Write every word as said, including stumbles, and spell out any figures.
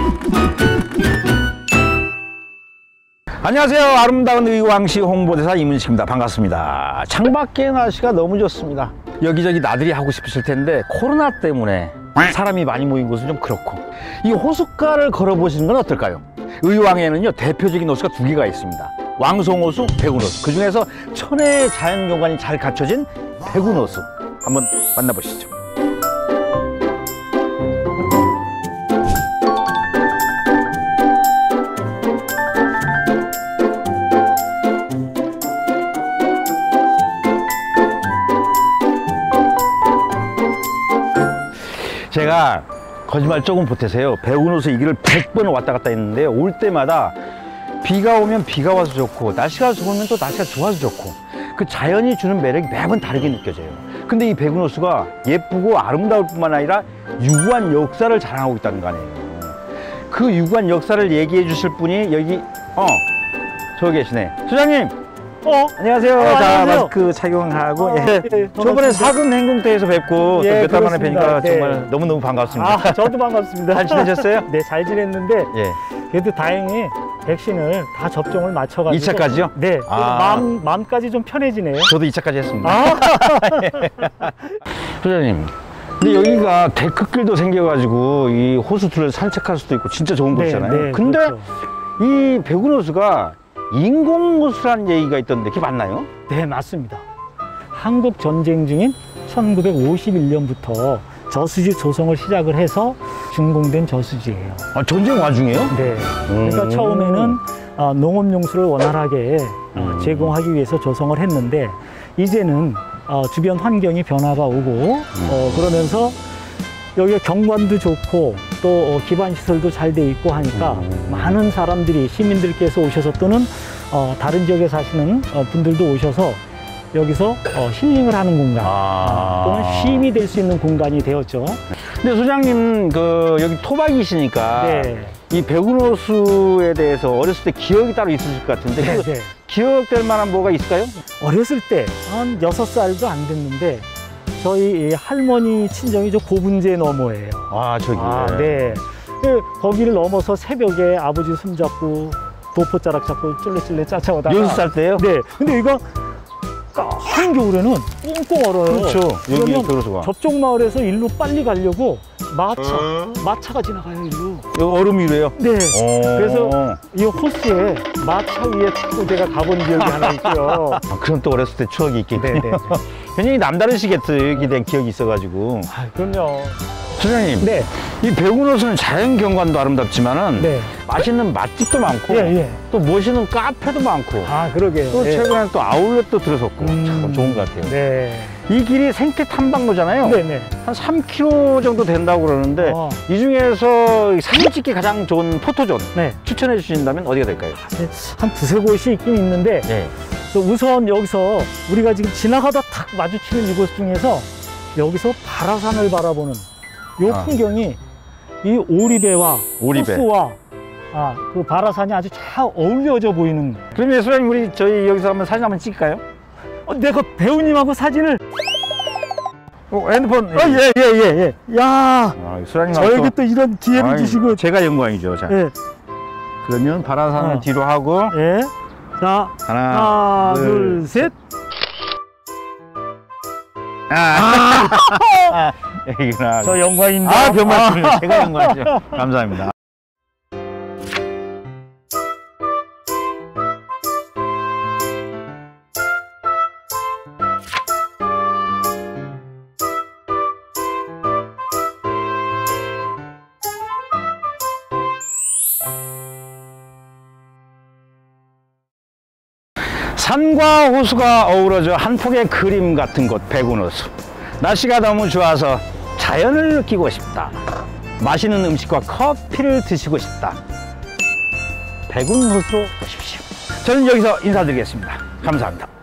안녕하세요. 아름다운 의왕시 홍보대사 이문식입니다. 반갑습니다. 창밖의 날씨가 너무 좋습니다. 여기저기 나들이 하고 싶으실 텐데 코로나 때문에 사람이 많이 모인 곳은 좀 그렇고, 이 호숫가를 걸어보시는 건 어떨까요? 의왕에는요 대표적인 호수가 두 개가 있습니다. 왕송호수, 백운호수. 그 중에서 천혜의 자연경관이 잘 갖춰진 백운호수 한번 만나보시죠. 제가 거짓말 조금 보태세요. 백운호수 이 길을 백 번 왔다 갔다 했는데, 올 때마다 비가 오면 비가 와서 좋고, 날씨가 좋으면 또 날씨가 좋아서 좋고, 그 자연이 주는 매력이 매번 다르게 느껴져요. 근데 이 백운호수가 예쁘고 아름다울 뿐만 아니라 유구한 역사를 자랑하고 있다는 거 아니에요. 그 유구한 역사를 얘기해 주실 분이 여기 어 저기 계시네. 소장님. 어, 안녕하세요. 어, 자, 안녕하세요. 마스크 착용하고. 어, 예. 예, 저번에 사금 행궁대에서 뵙고 예, 몇 달 만에 그렇습니다. 뵈니까 네. 정말 너무너무 반갑습니다. 아, 저도 반갑습니다. 잘 지내셨어요? 네, 잘 지냈는데 예. 그래도 다행히 백신을 다 접종을 맞춰가지고 이 차까지요? 네, 아. 마음, 마음까지 좀 편해지네요. 저도 이 차까지 했습니다. 아. 소장님, 근데 여기가 데크길도 생겨가지고 이 호수들을 산책할 수도 있고 진짜 좋은 네, 곳이잖아요. 네, 근데 그렇죠. 이 백운호수가 인공호수라는 얘기가 있던데 그게 맞나요? 네, 맞습니다. 한국 전쟁 중인 천구백오십일 년부터 저수지 조성을 시작을 해서 준공된 저수지예요. 아, 전쟁 와중에요? 네. 그러니까 음. 처음에는 어, 농업용수를 원활하게 어, 음. 제공하기 위해서 조성을 했는데, 이제는 어, 주변 환경이 변화가 오고 음. 어, 그러면서 여기가 경관도 좋고 또 어, 기반시설도 잘 돼 있고 하니까 음. 많은 사람들이, 시민들께서 오셔서 또는 어, 다른 지역에 사시는 어, 분들도 오셔서 여기서 어, 힐링을 하는 공간, 아. 또는 쉼이 될 수 있는 공간이 되었죠. 근데 소장님 그 여기 토박이시니까 네. 이 백운호수에 대해서 어렸을 때 기억이 따로 있으실 것 같은데 네, 그 네. 기억될 만한 뭐가 있을까요? 어렸을 때 한 여섯 살도 안 됐는데 저희 할머니 친정이 저 고분제 너머예요. 아 저기. 아, 네. 그 거기를 넘어서 새벽에 아버지 손잡고 도포자락 잡고 쫄래쫄래 쫓아오다가. 여섯 살 때요? 네. 근데 여기가 한겨울에는 꽁꽁 얼어요. 그렇죠. 여기 그러면 백운호수가. 저쪽 마을에서 일로 빨리 가려고 마차, 마차가 지나가요, 일로. 여기 얼음 위로요? 네. 오. 그래서 이 호수에 마차 위에 타고 제가 가본 기억이 하나 있고요. 아, 그럼 또 어렸을 때 추억이 있겠군요. 네, 네. 굉장히 남다르시겠어요. 여기 된 기억이 있어가지고. 아, 그럼요. 소장님, 네. 이 백운호수는 자연 경관도 아름답지만은 네. 맛있는 맛집도 많고, 예, 예. 또 멋있는 카페도 많고, 아, 그러게요. 또 네. 최근에 또 아울렛도 들어섰고, 음. 참 좋은 것 같아요. 네. 이 길이 생태 탐방로잖아요. 네네. 한 삼 킬로미터 정도 된다고 그러는데 어. 이 중에서 사진 찍기 가장 좋은 포토존 네. 추천해 주신다면 어디가 될까요? 한 두세 곳이 있긴 있는데, 네. 또 우선 여기서 우리가 지금 지나가다 탁 마주치는 이곳 중에서 여기서 바라산을 바라보는 요 아. 풍경이 이 오리배와 오리배. 호수와 아, 그 바라산이 아주 잘 어울려져 보이는. 그러면 소장님 우리 저희 여기서 한번 사진 한번 찍을까요? 어, 내가 배우님하고 사진을. 어, 핸드폰. 아, 예, 예, 예, 예. 야, 아, 소장님 저에게 또 이런 기회를 아이, 주시고. 제가 영광이죠. 자, 예, 그러면 바라산을 어. 뒤로 하고 예. 자, 하나, 하나, 둘, 셋. 아, 아, 여기구나. 저 영광입니다. 아, 별 말씀을 제가 영광이죠. 감사합니다. 산과 호수가 어우러져 한 폭의 그림 같은 곳 백운호수. 날씨가 너무 좋아서 자연을 느끼고 싶다, 맛있는 음식과 커피를 드시고 싶다, 백운호수로 오십시오. 저는 여기서 인사드리겠습니다. 감사합니다.